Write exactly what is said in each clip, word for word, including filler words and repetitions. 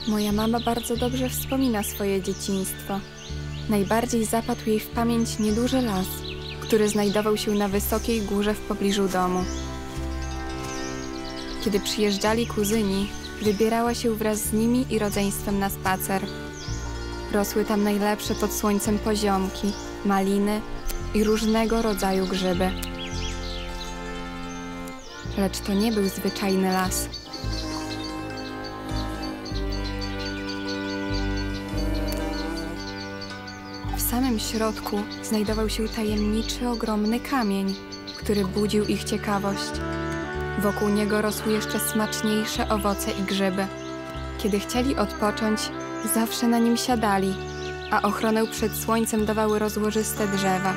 Moja mama bardzo dobrze wspomina swoje dzieciństwo. Najbardziej zapadł jej w pamięć nieduży las, który znajdował się na wysokiej górze w pobliżu domu. Kiedy przyjeżdżali kuzyni, wybierała się wraz z nimi i rodzeństwem na spacer. Rosły tam najlepsze pod słońcem poziomki, maliny i różnego rodzaju grzyby. Lecz to nie był zwyczajny las. W samym środku znajdował się tajemniczy, ogromny kamień, który budził ich ciekawość. Wokół niego rosły jeszcze smaczniejsze owoce i grzyby. Kiedy chcieli odpocząć, zawsze na nim siadali, a ochronę przed słońcem dawały rozłożyste drzewa.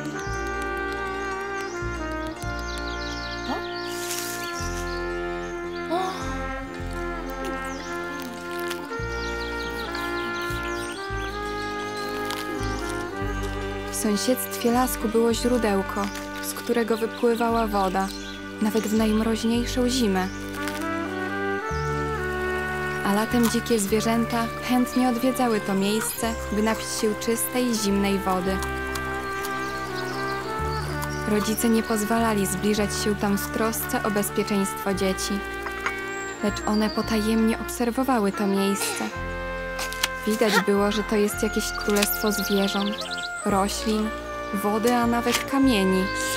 W sąsiedztwie lasku było źródełko, z którego wypływała woda, nawet w najmroźniejszą zimę. A latem dzikie zwierzęta chętnie odwiedzały to miejsce, by napić się czystej, zimnej wody. Rodzice nie pozwalali zbliżać się tam w trosce o bezpieczeństwo dzieci, lecz one potajemnie obserwowały to miejsce. Widać było, że to jest jakieś królestwo zwierząt, roślin, wody, a nawet kamieni.